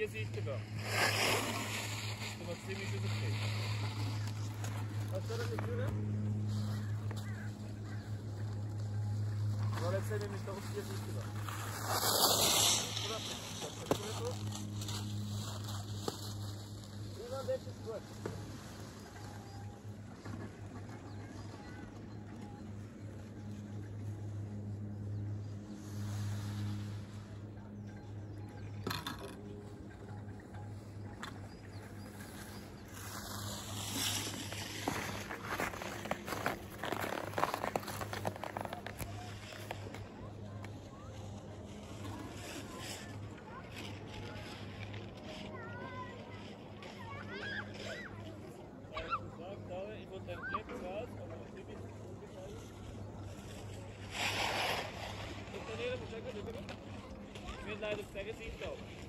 die Seite gehen. Der Maxim ist rausgekriegt. Was soll er nicht tun? Ja, jetzt sehen wir mich da auf die Seite gehen. Oder? Ja, das ist gut. Ich wollte den Clip raus, aber ich bin nicht umgefallen. Ich trainiere, muss ich sagen, wir haben leider auf der Seite ab.